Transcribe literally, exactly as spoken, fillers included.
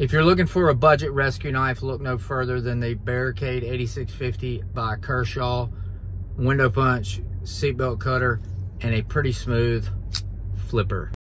If you're looking for a budget rescue knife, look no further than the Barricade eighty-six fifty by Kershaw. Window punch, seatbelt cutter, and a pretty smooth flipper.